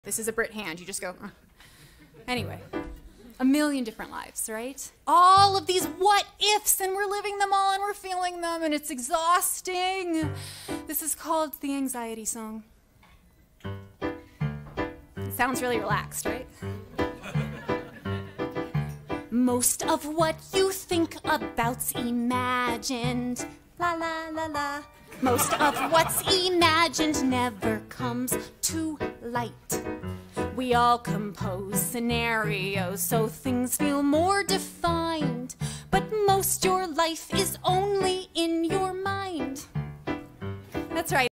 This is a Brit hand. You just go, Anyway, a million different lives, right? All of these what ifs, and we're living them all, and we're feeling them, and it's exhausting. This is called the anxiety song. It sounds really relaxed, right? Most of what you think about's imagined. La la la la. Most of what's imagined never comes to light. We all compose scenarios so things feel more defined, but most your life is only in your mind. That's right.